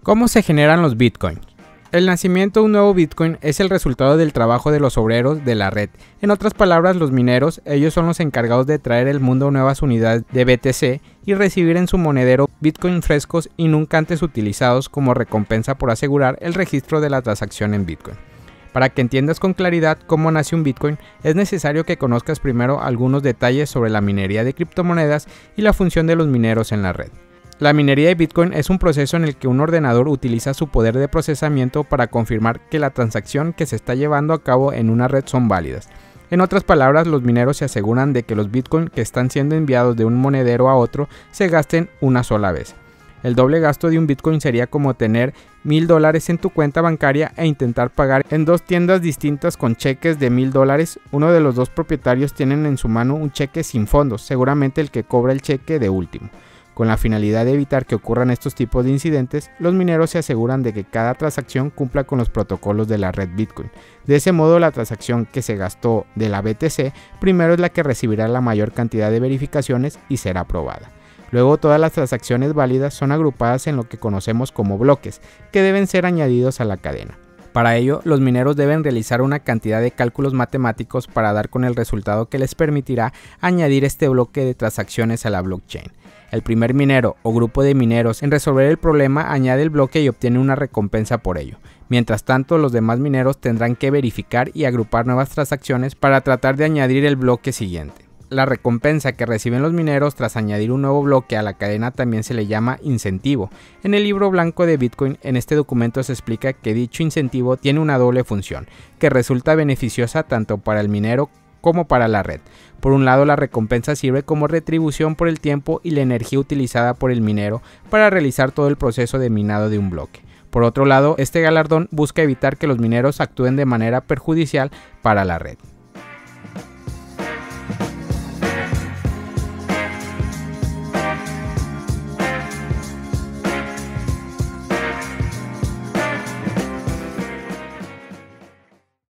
¿Cómo se generan los bitcoins? El nacimiento de un nuevo bitcoin es el resultado del trabajo de los obreros de la red. En otras palabras, los mineros, ellos son los encargados de traer al mundo nuevas unidades de BTC y recibir en su monedero bitcoin frescos y nunca antes utilizados como recompensa por asegurar el registro de la transacción en bitcoin. Para que entiendas con claridad cómo nace un bitcoin, es necesario que conozcas primero algunos detalles sobre la minería de criptomonedas y la función de los mineros en la red. La minería de Bitcoin es un proceso en el que un ordenador utiliza su poder de procesamiento para confirmar que la transacción que se está llevando a cabo en una red son válidas. En otras palabras, los mineros se aseguran de que los Bitcoin que están siendo enviados de un monedero a otro se gasten una sola vez. El doble gasto de un Bitcoin sería como tener $1000 en tu cuenta bancaria e intentar pagar en dos tiendas distintas con cheques de $1000. Uno de los dos propietarios tienen en su mano un cheque sin fondos, seguramente el que cobra el cheque de último. Con la finalidad de evitar que ocurran estos tipos de incidentes, los mineros se aseguran de que cada transacción cumpla con los protocolos de la red Bitcoin. De ese modo, la transacción que se gastó de la BTC primero es la que recibirá la mayor cantidad de verificaciones y será aprobada. Luego, todas las transacciones válidas son agrupadas en lo que conocemos como bloques, que deben ser añadidos a la cadena. Para ello, los mineros deben realizar una cantidad de cálculos matemáticos para dar con el resultado que les permitirá añadir este bloque de transacciones a la blockchain. El primer minero o grupo de mineros en resolver el problema añade el bloque y obtiene una recompensa por ello. Mientras tanto, los demás mineros tendrán que verificar y agrupar nuevas transacciones para tratar de añadir el bloque siguiente. La recompensa que reciben los mineros tras añadir un nuevo bloque a la cadena también se le llama incentivo. En el libro blanco de Bitcoin, en este documento se explica que dicho incentivo tiene una doble función, que resulta beneficiosa tanto para el minero como para la red. Por un lado, la recompensa sirve como retribución por el tiempo y la energía utilizada por el minero para realizar todo el proceso de minado de un bloque. Por otro lado, este galardón busca evitar que los mineros actúen de manera perjudicial para la red.